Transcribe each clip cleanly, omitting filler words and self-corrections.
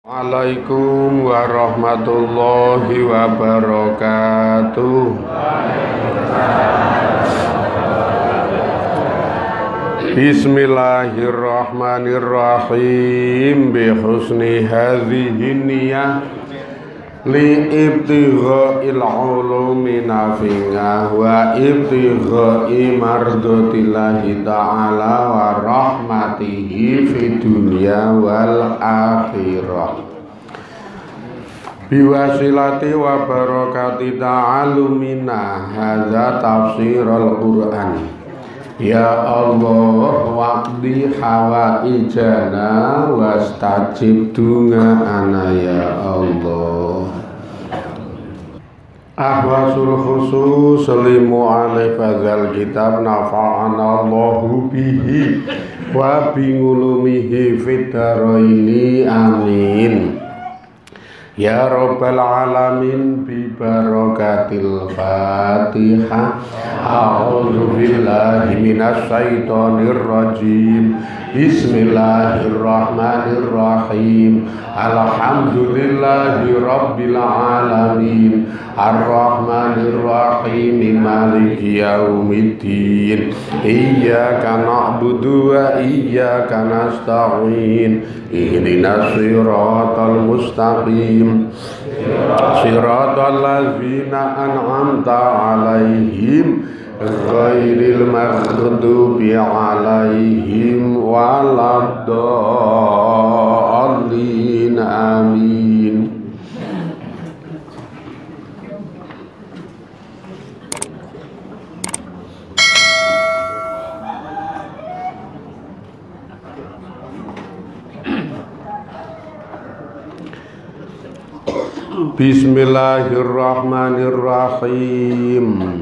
Assalamualaikum warahmatullahi wabarakatuh. Bismillahirrahmanirrahim. Bi husni hadhihi niyyah li ibtigha'il ulumi nafi'ah wa ibtigha'i mardatillahi ta'ala wa rahmatihi fid dunya wal akhirah. Biwasilati wa barakati ta'alumina hadza tafsirul Qur'an. Ya Allah waqdi hawaijana wastajib du'ana ya Allah. Ahwasul khusus limu alif hadzal kitab nafa'ana Allahu bihi wa bingulumihi fid dharaini amin. Ya Rabbal Alamin bi barakatil Fatihah. A'udzu billahi minasy syaithanir rajim. Bismillahirrahmanirrahim. Alhamdulillahi rabbil alamin. Ar-Rahmanir Rahim. Maliki yaumiddin. Iyyaka na'budu wa iyyaka nasta'in. Ihdinas siratal mustaqim. Siratal ladzina an'amta 'alaihim ghairil maghdubi 'alaihim waladdallin. Amin. Bismillahirrahmanirrahim.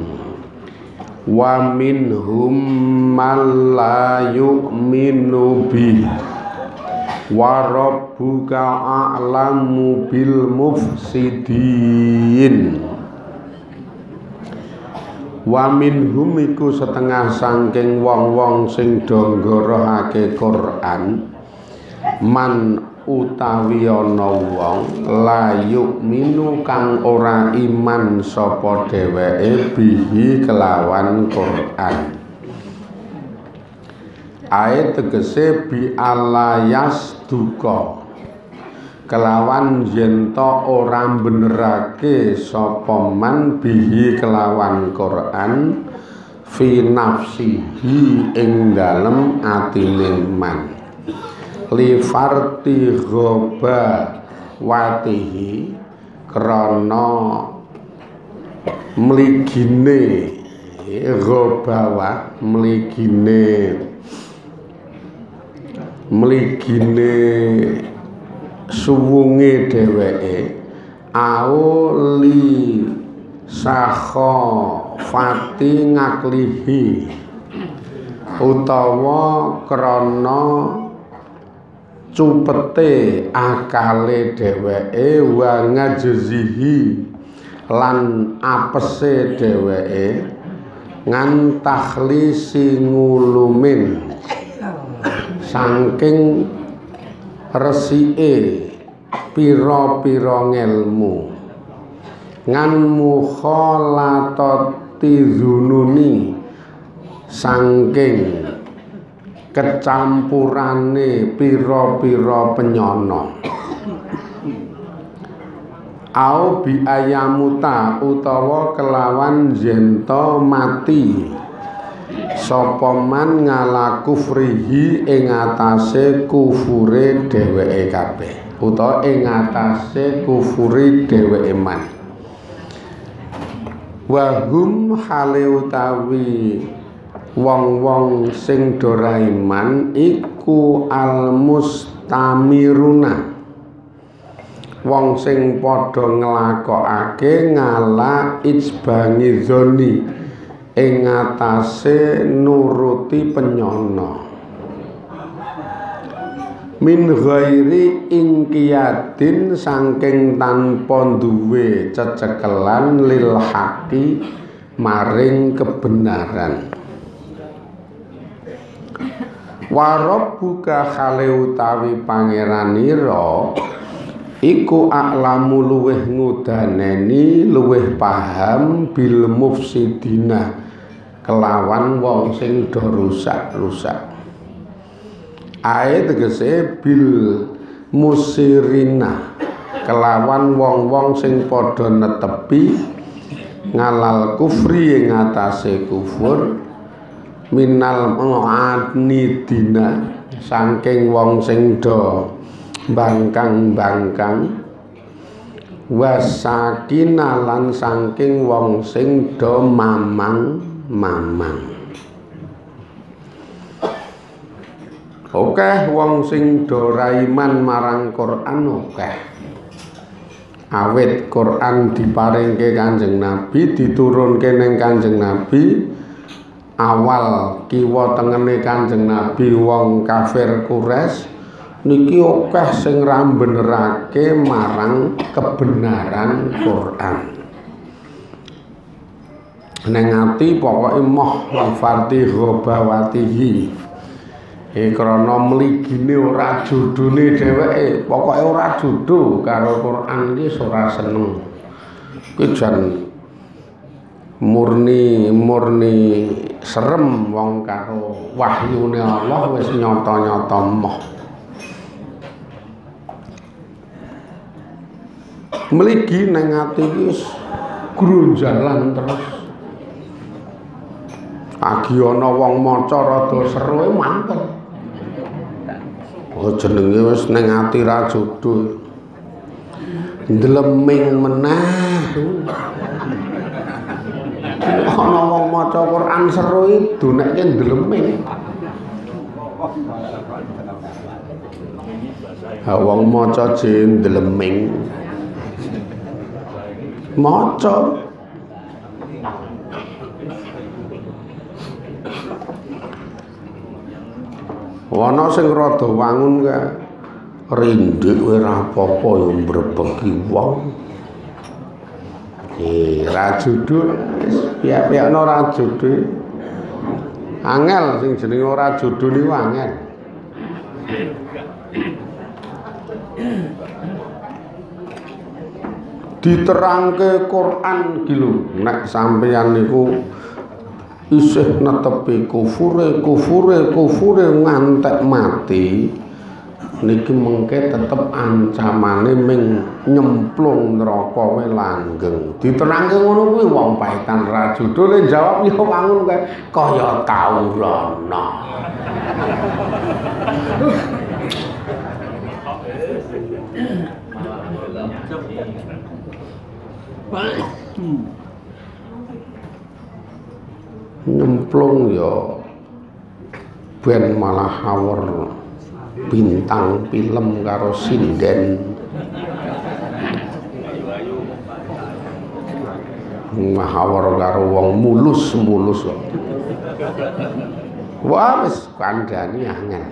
Wa minhum man la yu'minu bih wa rabbuka a'lamu bil mufsidin. Wa minhum iku setengah sangking wong-wong sing do nggorohake Quran man utawi ana wong la yu'minu kang ora iman sapa dheweke bihi kelawan Quran. Ayat tegese bi alayas duka kelawan yen to ora benerake sapa man bihi kelawan Quran fi nafsihi ing dalem atine man. Li farti ghoba watihi krana mligine ghobawa mligine suwunge dheweke auli sakha fati ngaklihi utawa krana cupete akale dheweke wa ngajzihi lan apese dheweke ngan takhlisi ngulumin saking resike pira-pira ngelmu ngan mukhalatati dzununi saking kecampurane pira-pira penyono. Au bi ayamuta utawa kelawan jento mati sapa man ngala kufrihi ing atase kufure dheweke kabeh utawa ing atase kufure dheweke man. Wa hum hale utawi wong-wong sing dora iman iku almustamiruna wong sing padha nglakokake ngala ijbangi zoni ing atase nuruti penyono min ghairi ingkiyadin saking tanpa duwe cecekelan lil haqi maring kebenaran. Wa rabbuka khale utawi pangeranira iku a'lamu luweh ngudaneni luweh paham bil mufsidina kelawan wong sing do rusak-rusak. Ae tegese bil musirina kelawan wong-wong sing padha netepi ngalal kufri ing atase kufur minal mu'anidina saking wong sing do bangkang-bangkang wasakina lan saking wong sing do mamang-mamang. Oke wong sing do raiman marang Quran oke. Awit Quran diparingke Kanjeng Nabi, diturunke ning Kanjeng Nabi, awal kiwa tengene Kanjeng Nabi wong kafir Quraisy niki akeh sing ra benerake marang kebenaran Quran. Neng ati pokoke moh farti ghobawatihi. Krana mligine ora judune dheweke, pokoke ora judo karo Quran iki ora seneng. Kuwi jan murni serem wong karo wahyune Allah wis nyata-nyata moh. Mligi nang ati iki wis grunjalan terus. Agi ana wong maca rada seru mantep. Oh jenenge wis ning ati ra judo. Ndleming meneh. Ana wong maca Quran seru iki donekke ndleming. Ha wong maca jeng ndleming. Maca ana sing rada wangun kae rindik ora apa-apa ya mbrebeki wong. Ra judul piye-piyekno ra judul. Angel sing jenenge ora judul niku angel. Diterangke Quran iki lho, nek sampeyan niku isih netepi kufure ngantek mati niki mengke tetep ancamane ming nyemplung neraka we langgeng. Diterangke ngono kuwi wong paitan ra judule jawab ya wangun kaya taurana. Nyemplung ya ben malah hawer bintang film karo sinden. Hawer karo wong mulus wah wis kandhani angel.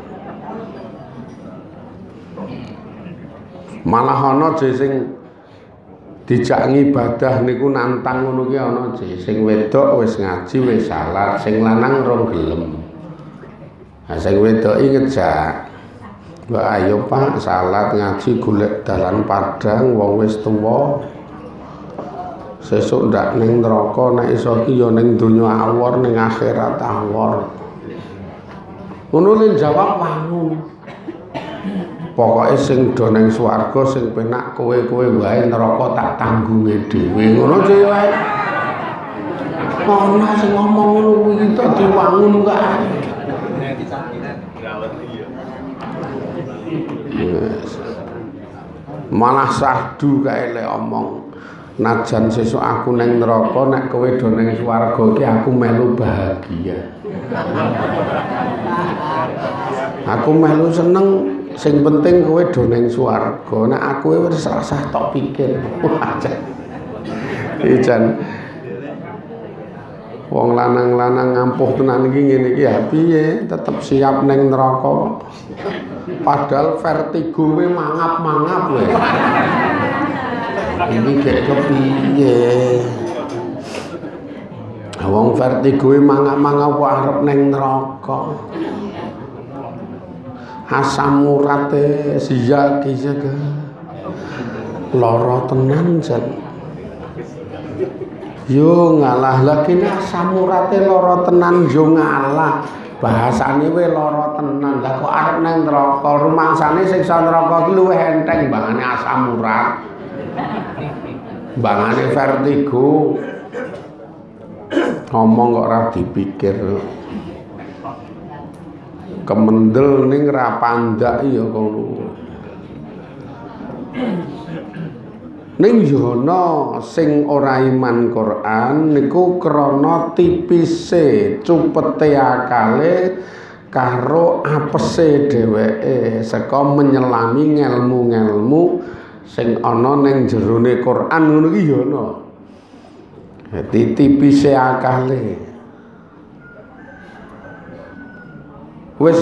Malah ana sing dijak ngibadah niku nantang ngono ki ana sing wedok wis ngaji wis salat, sing lanang rong gelem. Nah sing wedok iki ngejak, "Mbak ayo Pak salat ngaji golek dalan padang wong wis tuwa. Sesuk ndak ning neraka nek iso ki ya ning donya awor ning akhirat awor." Ngono le jawab wangun. Pokoke sing do ning swarga sing penak kowe wae neraka tak tanggunge dhewe. Ngono dhewe wae. Ana sing ngomong ngono kuwi to diwangun kae. Malah sahdu kae lek omong. Najan sesuk aku ning neraka nek kowe do ning swarga iki aku melu bahagia. Aku melu seneng. Sing penting kowe do ning swarga. Nek aku wis rasah tok pikir. Ijan wong lanang-lanang ngampuh tenan iki ngene iki ya piye tetep siap ning neraka. Padahal vertigo we mangap-mangap we. Ini gek kepiye? Wong vertigo we mangap-mangap arep ning neraka. Asam urate siya ki jaga Lara tenan jan. Yo ngalah lagi nek asam urate lara tenan yo ngalah. Bahasane we lara tenan. Lah kok arep nang neraka, rumangsane siksa neraka iki luwih enteng bangane asam urat. Bangane vertigo. Ngomong kok ora dipikir. Kemendel ning ra pandak ya kono. Ning yono sing ora iman Quran niku krana tipise cupete akale karo apese dheweke saka menyelami ngelmu-ngelmu sing ana ning jerone Quran ngono iki yono. Dadi tipise akale wis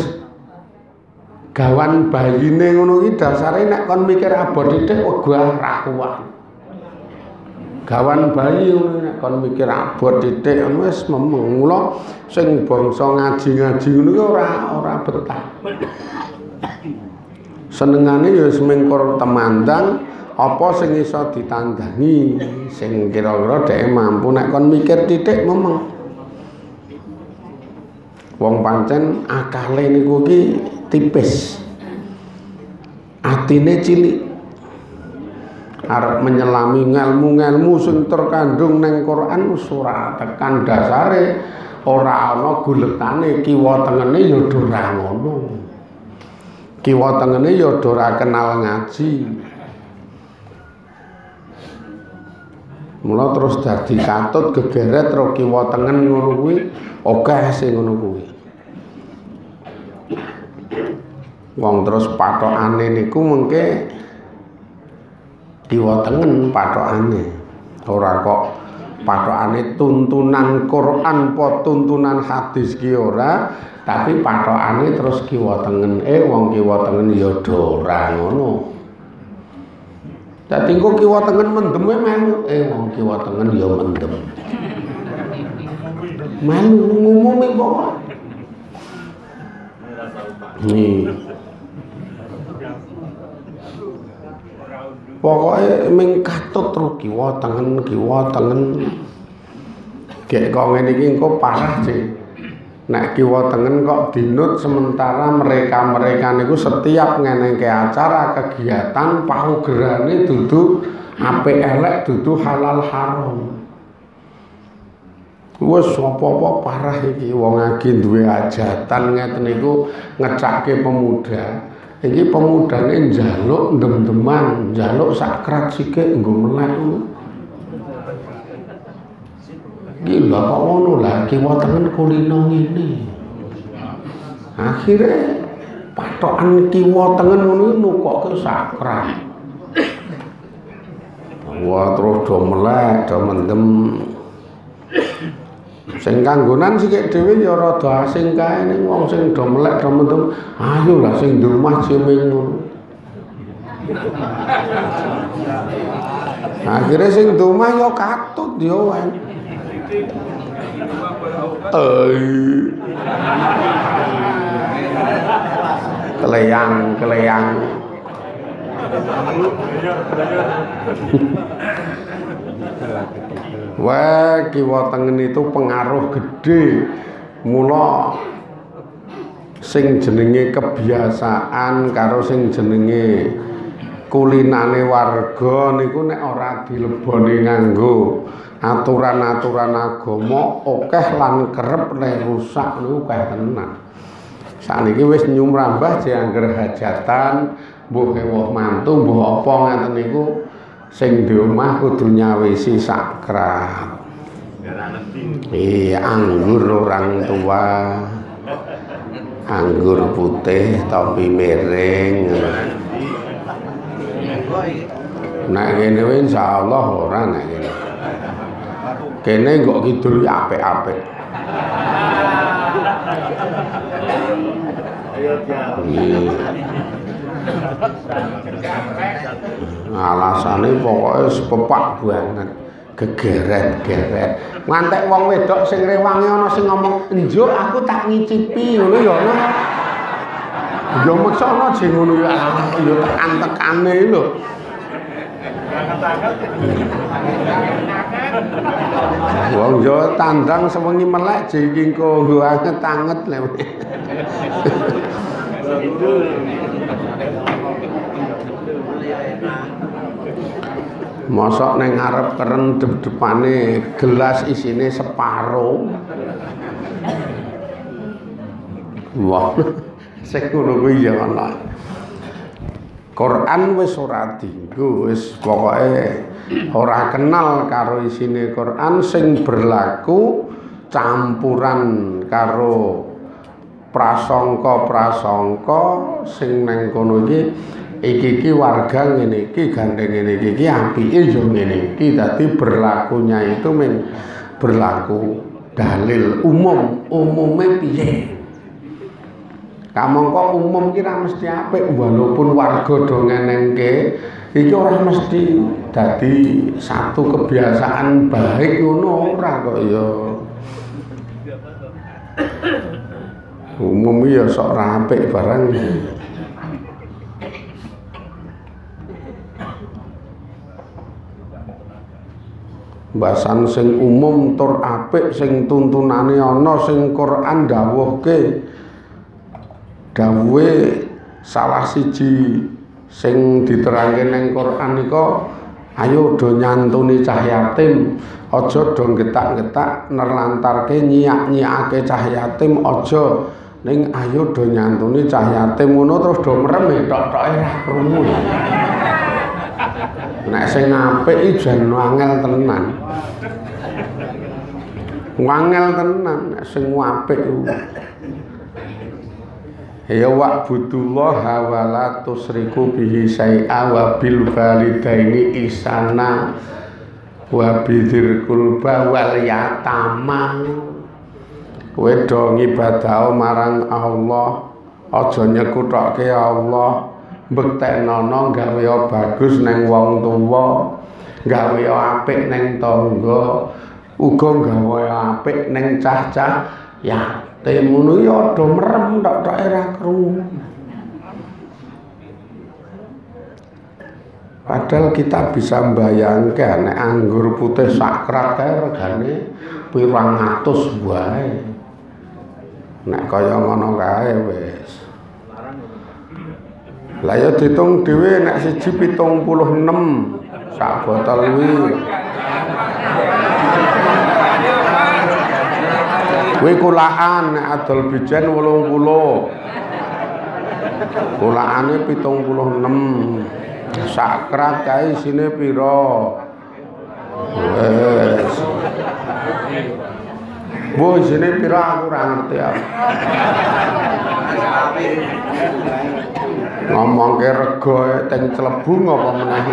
gawan bayine ngono iki dasare nek kon mikir abot titik wegah ra kuat. Gawan bayi ngono nek kon mikir abot titik wis memeng. Mula sing bangsa ngaji-ngaji ngono iki ora betah. Senengane ya semengkor temandang apa sing iso ditandani sing kira-kira dhek mampu nek kon mikir titik memeng. Wong pancen akale niku ki tipis, atine cilik, arep menyelami ngelmu-ngelmu sing terkandung neng Quran ora tekan dasare, ora ana guletane kiwa tengene ya ora ngono. Kiwa tengene ya ora kenal ngaji. Mula terus dadi katut gegeret ro kiwa tengen ngono kuwi, akeh sing ngono kuwi. Wong terus patokane niku mengke kiwa tengen patokane. Ora kok patokane tuntunan Quran apa tuntunan hadis ki ora, tapi patokane terus kiwa tengen. Wong kiwa tengen ya ora ngono. Dadi engko kiwa tengen mendem melu. Wong kiwa tengen ya mendem. Melu ngumumi kok. Pokoknya mengkatut terus kiwa tengen gek kok ngene iki engko parah sih. Nek kiwa tengen kok dinut sementara mereka niku setiap ngenengke acara kegiatan paugerane dudu apik elek dudu halal haram. Wes apa-apa parah iki wong lagi duwe hajatan ngeten niku ngecakke pemuda. Iki pemudane njaluk ndem-ndeman, njaluk sakrat sikik nggo melek. Gila kok ngono lah kiwa tengen kulino ngene. Akhire patokan kiwa tengen ngono nukoke sakrat. Wah terus do melek, do mendem. Sing kanggonan sikik dhewe ya rada asing kae ning wong sing do melek do mendem. Ayo lah sing di omah jemeng ngono. Akhire sing di omah ya katut ya wae. Keleyang. Wah, kiwa tengen itu pengaruh gede. Mula sing jenenge kebiasaan karo sing jenenge kulinane warga niku nek ora dileboni nganggo aturan-aturan agama akeh lan kerep nek rusak niku akeh tenan. Sakniki wis nyumrambah diangger hajatan, mbuh ewuh mantu, mbuh apa ngaten niku sing di omah kudu nyawisi sakrat. Iya, anggur orang tua, anggur putih, topi miring. Nek kene wae insyaallah ora nek kene. Kene kok kidul apik-apik. Alasane pokoknya sepepak banget, gegeret. Ngantek wong wedok sing rewange ana sing ngomong, "Njuk aku tak ngicipi." Ngono ya ana. Ya meksa ana jeng ngono ya tekan-tekane lho. Wong yo tandang sewengi melek jengking kanggo anget-anget lho. Mosok ning ngarep keren depane gelas isine separo. Wah, sing ngono kuwi ya ana. Quran wis ora dienggo, wis pokoke ora kenal karo isine Quran sing berlaku campuran karo prasangka-prasangka sing nang kono iki warga ngene iki gandeng ngene iki apike yo ngene iki dadi berlakunya itu berlaku dalil umume piye. Kamangka umum ki ra mesti apik walaupun warga do ngenengke iki ora mesti dadi satu kebiasaan baik ngono ora kok ya. Umum ya sok ra apik barang. Bahasan sing umum tur apik sing tuntunane ana sing Quran dawuhke dawuhe salah siji sing diterangke ning Quran nika ayo do nyantuni cah yatim aja do getak-getak nerlantarke nyiak-nyiake cah yatim aja ning ayo do nyantuni cah yatim ngono terus do merem tok-toke ra krungu. Nek sing apik iki jan wangel tenan. Wangel tenan nek sing apik ku. Ya wa'budullah wa la tusriku bihi syai'a wa bil walidaini ihsana wa bidzil qurba wal yatama. Kowe do ngibadah marang Allah, aja nyekuthoke Allah, mbekteknono gawe bagus neng wong tuwa, gawe apik neng tangga, uga gawe apik neng cah-cah ya. Temono ya do merem tok-toke ra krungu. Padahal kita bisa membayangkan nek anggur putih sakrat kae regane pirang atus wae. Nek kaya ngono kae wis. Lah ya ditung dhewe nek siji 76 sak botol kuwi. Kuwi kulaan nek adol bijen 80. Kulaane 76. Sakrat kae isine pira? Wes. Bu isine pira aku ora ngerti aku. Ngomongke rega teng Celebung apa meneh.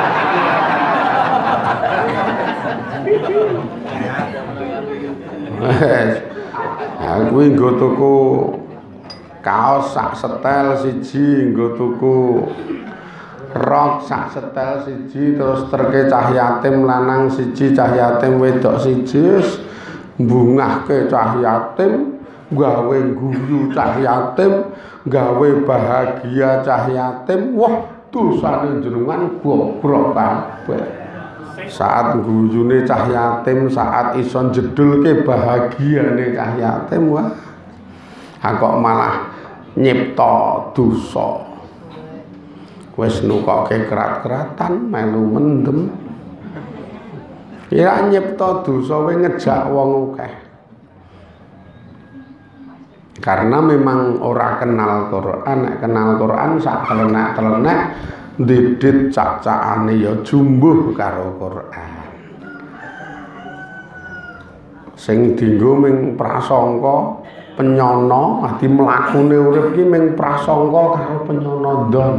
Wes. Aku nggo tuku kaos sak setel siji, nggo tuku rok sak setel siji, terus terke cah yatim lanang siji, cah yatim wedok siji, mbungahke cah yatim, gawe guyu cah yatim, gawe bahagia cah yatim. Wah, dosane jenengan goblok kabeh. Saat guyune cah yatim, saat ison jedulke bahagiane cah yatim, wah kok malah nyipta dosa. Wis nukoke kerat-keratan melu mendem. Ya nyipta dosa we ngejak wong akeh. Karena memang ora kenal Quran, nek kenal Quran sak kelenek-kelenek didit cak-cakane ya jumbuh karo Quran. Sing dienggo ming prasangka penyono, ati mlakune urip iki ming prasangka karo penyono ndon.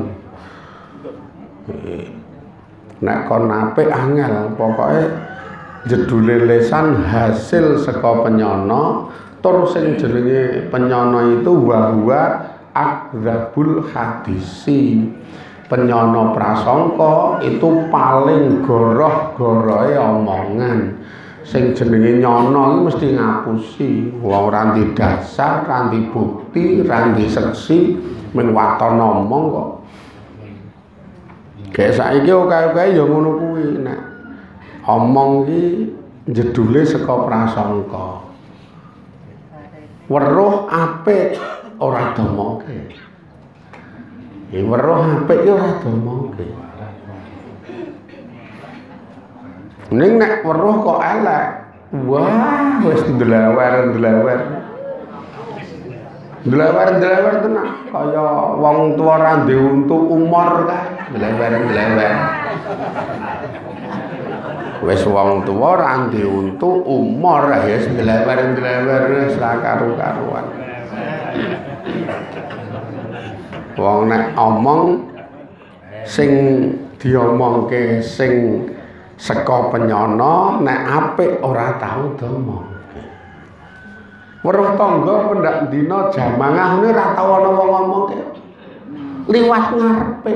Nek kon apik angel, pokoke jedule lesan hasil saka penyono, tur sing jenenge penyono itu wa akdzabul hadisi. Penyono prasangka itu paling goroh-gorohe omongan. Sing jenenge nyono iki mesti ngapusi, wong ora ndek dasar, ora ndek bukti, ora ndek seksi, men waton omong kok. Kayak saiki oke-oke ya ngono kuwi nek omong ki jedule saka prasangka. Weruh apik ora domongke. Weruh apik ki ora domongke. Ning nek weruh kok elek, wah wis ndlewer-ndlewer. Ndlewer-ndlewer tenan kaya wong tuwa ra ndek untu umur kae, ndlewer-ndlewer. Wis wong tuwa ra ndek untu umur ya wis ndlewer-ndlewer wis ra karu-karuan. Wong nek omong sing diomongke sing saka penyono nek apik ora tau domong. Weruh tangga pendak dina jamangah ngene ora tau ana wong ngomongke. Liwat ngarepe.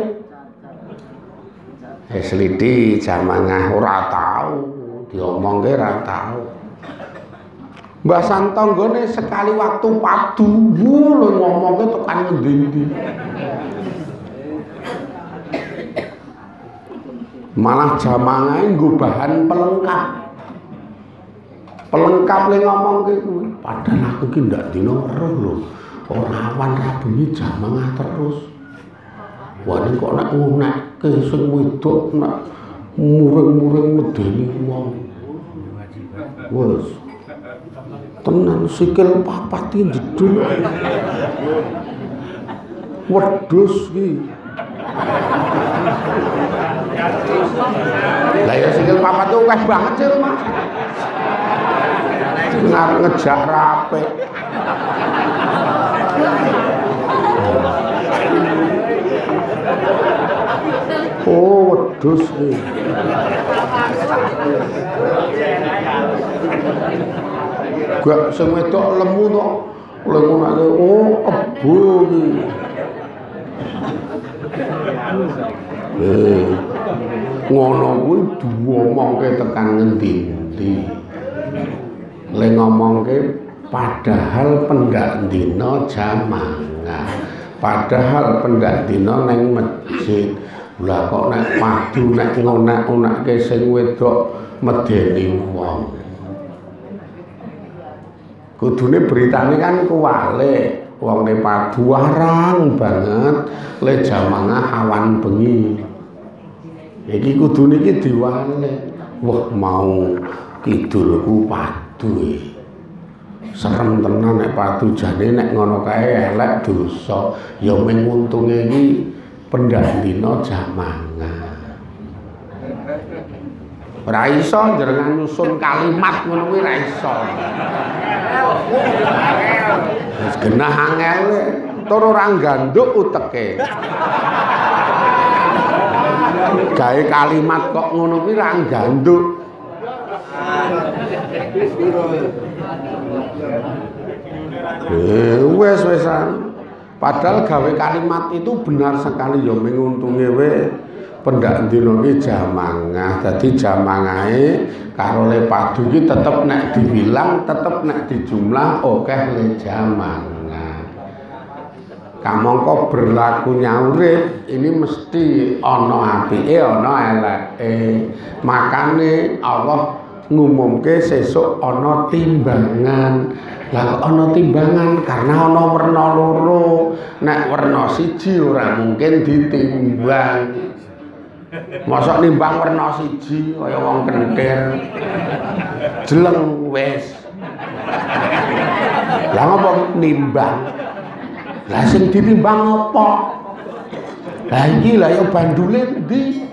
Slidi jamangah ora tau diomongke ora tau. Mbah Santanggane sekali waktu padu lho ngomongke tekan ngendi-endi. Malah jamangahe nggo bahan pelengkap. Pelengkap le ngomongke kuwi. Padahal aku ki ndak dina weruh lho. Ora awan ra bengi jamangah terus. Wah ning kok nek ngunekke sing wedok nek muring-muring medeni wong. Wes. Tenan sikil papat iki jedul. Wedhus ki. Lah ya sikil papat tuh akeh banget sih Mas. Ngejak rape. Oh, wedhus ki. Gak sing wedok lemu to. Lemunake oh kebo ki. Ngono kuwi diomongke tekan ngendi-endi. Le ngomongke padahal pendak dina jamangah. Padahal pendak dina ning masjid. Lah kok nek padu nek ngonak-onakke sing wedok medeni wong. Kudune beritane kan kuwale. Wong ne padu warang banget le jamangah awan bengi. Iki kudune iki diwale. Wah mau kidulku padu. Serem tenan nek padu jane nek ngono kae elek dosa. Ya mung untunge iki pendandina jamangah. Ora iso njenengan nyusun kalimat ngono kuwi ora iso. Wis genah angele, tur ora ganduk uteke. Gawe kalimat kok ngono kuwi ora ganduk. Wes-wesan. Padahal gawe kalimat itu benar sekali ya menguntungi we pendak dina iki jamangah. Dadi jamangahe karo le padu iki tetep nek dibilang tetep nek dijumlah akeh le jamangah. Kamangka berlaku nyaurip ini mesti ana apike ana eleke. Makane Allah ngumumke sesuk ana timbangan. Lah ana timbangan karena ana werna loro. Nek werna siji ora mungkin ditimbang. Mosok nimbang werna siji kaya wong kentir. Jeleng wis. Lah ngopo nimbang? Lah sing ditimbang apa? Lah iki lah ya bandule ndi?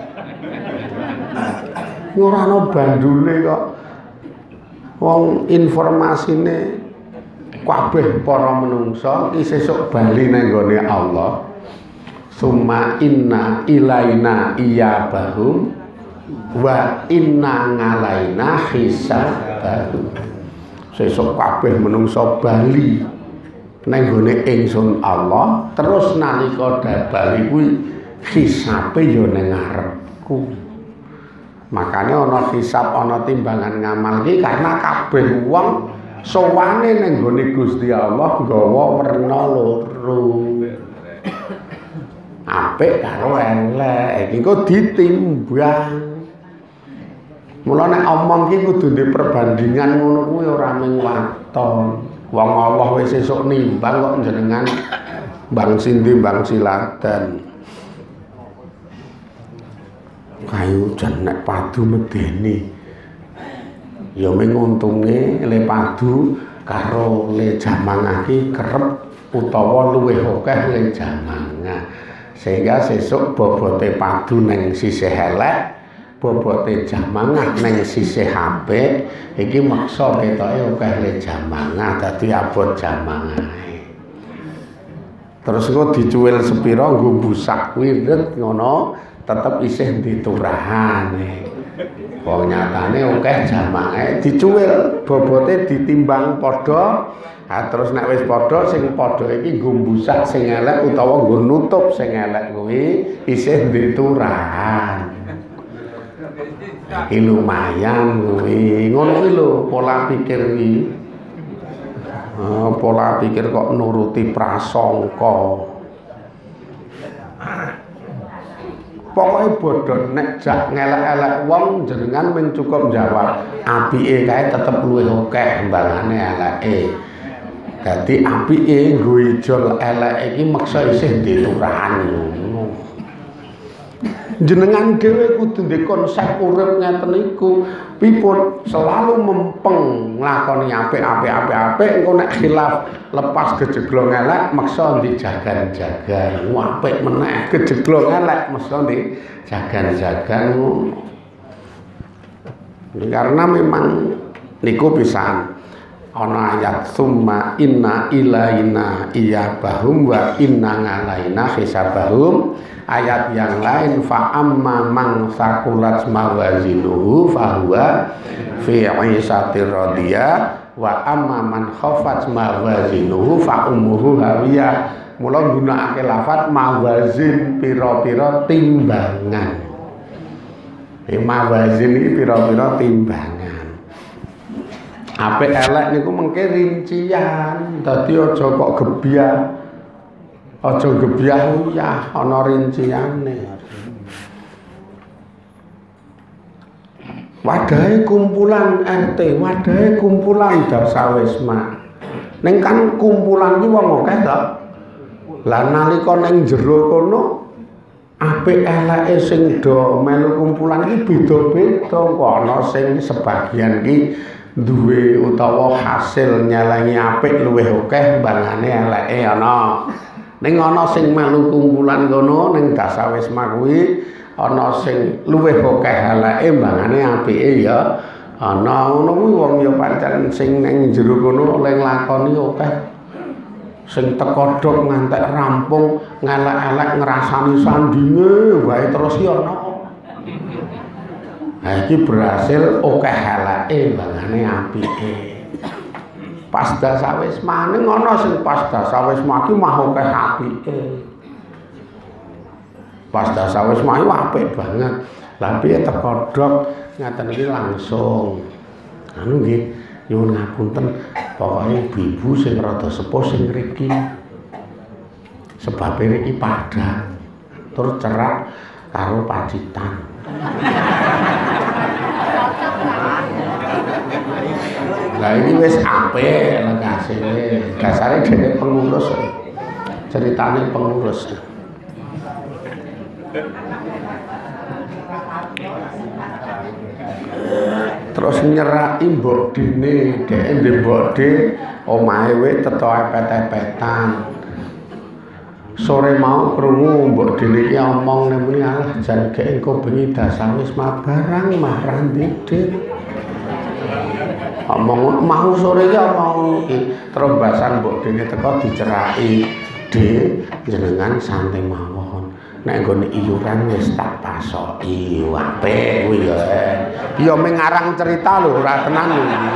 Ora ana bandule kok. Wong informasine kabeh para menungsa iki sesuk bali nang gone Allah. Summa inna ilaina iyabahum wa inna ngalaina hisabahum. Sesuk kabeh menungsa bali nang gone ingsun Allah, terus nalika bali kuwi hisabe ya ning ngarepku. Makane ana hisab, ana timbangan ngamal iki karena kabeh wong sowane ning gone Gusti Allah nggawa werna loro. apik karo elek iki kok ditimbang. Mula nek omong ki kudu ndek perbandingan ngono kuwi ora mung waton. Wong Allah wis sesuk nimbang kok jenengan bang sindi bang siladan. Kayu jan nek padu medeni. Ya mung untunge le padu karo le jamangah ki kerep utawa luwih akeh le jamangah. Sehingga sesuk bobote padu ning sisih elek, bobote jamangah ning sisih apik, iki maksa ketoke akeh le jamangah dadi abot jamangahe. Terus kok dicuwil sepira nggo busak wirid ngono, tetep isih diturahane. Wong nyatane akeh jamangahe dicuwil, bobote ditimbang padha. Terus nek wis padha sing padha iki nggo mbusak sing elek utawa nggo nutup sing elek kuwi isih diturahan. Iki lumayan kuwi. Ngono kuwi lho pola pikir iki. Pola pikir kok nuruti prasangka. Pokoke bodho nek jak ngelek-elek wong jenengan mung cukup jawab apike kae tetep luwih akeh mbangane eleke. Dadi apike nggo ijol elek iki maksa isih diturahan ngono. Jenengan dhewe kudu ndek konsep urip ngeten niku. Pipun selalu mempeng nglakoni apik-apik engko nek khilaf lepas gejeglong elek maksa dijagan-jagan. Apik meneh gejeglong elek maksa dijagan-jagan ngono. Karena memang niku pisan ana ayat summa inna ilaina iyabahum wa inna ngalaina hisabahum. Ayat yang lain fa amma man saqulat mawazinuhu fa huwa fi 'ishatir radiyah wa amma man khaffat mawazinuhu fa ummuhu hawiyah. Mula gunakake lafaz mawazin pira-pira timbangan. Mawazin iki pira-pira timbangan. Apik elek niku mengke rincian, dadi aja kok gebyah. Aja gebyah uyah ana rinciane. Wadahe kumpulan RT, wadahe kumpulan Dasawisma. Ning kan kumpulan iki wong akeh to. Lah nalika ning jero kono apik eleke sing do melu kumpulan iki beda-beda. Kok ana sing sebagian iki duwe utawa hasil nyelengi apik luwih akeh mbangane eleke ana. Ning ana sing melu kumpulan kono ning Dasawisma kuwi ana sing luwih akeh eleke mbangane apike ya ana ngono kuwi wong ya pancen sing ning jero kono oleh nglakoni akeh sing teko dok ngantek rampung ngelek-elek ngrasani sandinge wae terus ya ana. Ha iki berhasil akeh eleke mbangane apike. Pas Dasawisma ning ana sing pas Dasawisma ki mah akeh apike. Pas Dasawisma iki apik banget. Lah piye teko dok ngaten iki langsung. Anu nggih, nyuwun ngapunten, pokoke ibu sing rada sepuh sing mriki. Sebab mriki padha tur cerak karo Pacitan. Lah ini wis apik lekasine. Dasare dene pengurus. Ceritane pengurus. Terus nyeraki mbok dene, dhek ndek mbok de omahe we teto epet-epetan. Sore mau krungu mbok dene iki omong ning muni alah jan gek engko bengi Dasawisma barang mah randhit. Omong mau sore iki omong iki trombasan mbok dene teko diceraki de jenengan santai mawon nek nggone iuran wis tak pasoki apik kuwi ya ya mengarang cerita lho ora tenan lho iki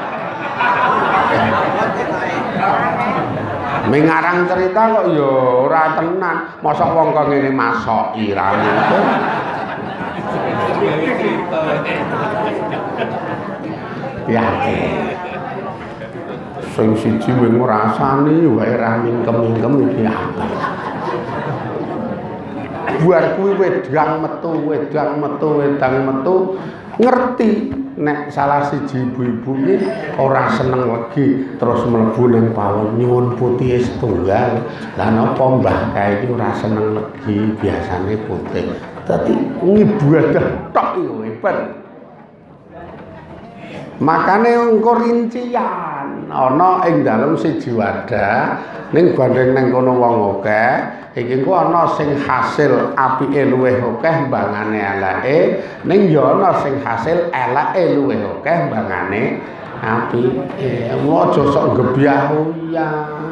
mengarang cerita kok ya ora tenan mosok wong kok ngene masoki ra ngono ya sing siji wing ngrasani wae ra mingkem-mingkem iki apa Buar kuwi wedang metu ngerti nek salah siji ibu-ibu iki ora seneng legi terus mlebu ning pawon nyuwun putih setunggal. Lah napa Mbah kae iki ora seneng legi biasane putih. Dadi ngibadah tok iki hebat. Makane engko rincian ana ing dalem siji wadah ning banding ning kono wong akeh iki engko ana sing hasil apike luwih akeh mbangane eleke ning ya ana sing hasil eleke luwih akeh mbangane apike. Aja sok gebyah ya.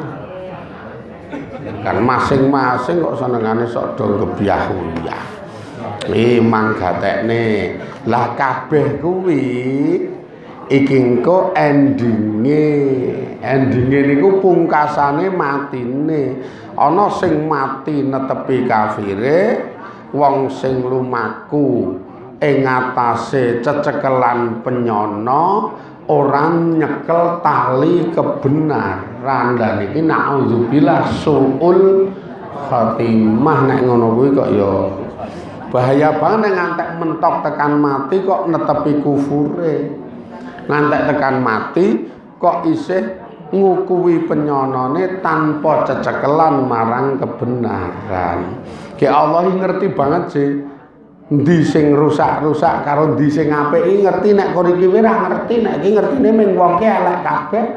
Kan masing-masing kok senengane sok do gebyah ya. Memang gatekne. Lah kabeh kuwi iki engko endinge niku pungkasane matine. Ana sing mati netepi kafire, wong sing lumaku ing atase cecekelan penyono ora nyekel tali kebenaran. Dan iki naudzubillah suul khatimah. Nek ngono kuwi kok ya bahaya banget ngantek mentok tekan mati kok netepi kufure. Ngantek tekan mati kok isih ngukui penyonone tanpa cecekelan marang kebenaran. Ki Allah ngerti banget sih ndi sing rusak-rusak karo ndi sing apik iki ngerti. Nek kowe iki ora ngerti, nek iki ngertine mung wong ki elek kabeh.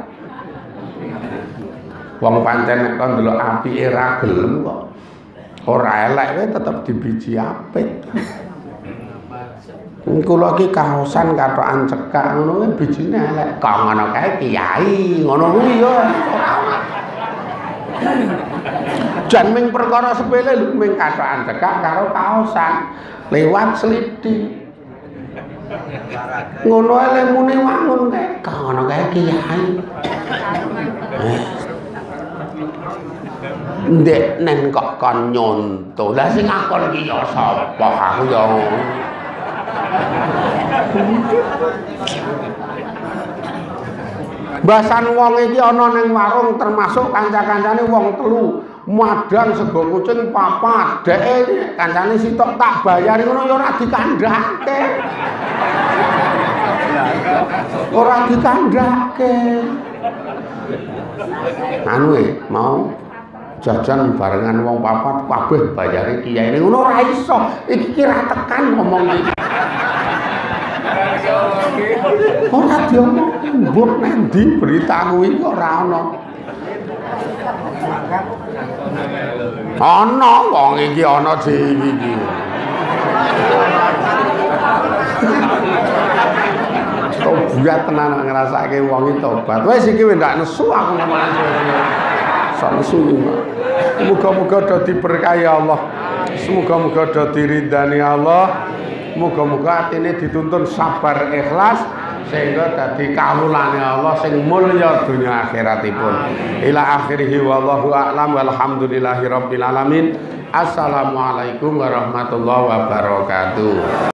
Wong pancen nek kon ndelok apike ra gelem kok ora elek wae tetep dibiji apik. Kula iki kaosan katokan cekak ngono kuwi bijine elek. Kok ngono kae kiai, ngono kuwi ya ora. Jan ming perkara sepele lho ming katokan cekak karo kaosan lewat slidi. Ngono ae mune wangun kae. Kok ngono kae kiai. Ndek nen kok kon nyonto. Lah sing ngakon ki ya sapa aku ya. Basan wong iki ana ning warung termasuk kanca-kancane wong telu madang sego kucing papat dheke kancane sitok tak bayari ngono ya ora dikandhake. Ora dikandhake. Anu mau jajan barengan wong papat kabeh bayare kiai ngono ora iso. Iki kira tekan ngomong iki. Ora diomong mbok nendi berita kuwi kok ora ana. Ana wong iki ana dhewe iki. Tobat tenan ngrasake wong iki tobat. Wis iki ndak nesu aku ngomong. Sok nesu. Muga-muga dadi berkahi Allah. Semoga-moga dadi ridani Allah. Muga-muga atine dituntun sabar ikhlas sehingga dadi kawulane Allah sing mulya dunya akhiratipun. Ila akhirih wallahu a'lam walhamdulillahirabbil alamin. Assalamualaikum warahmatullahi wabarakatuh.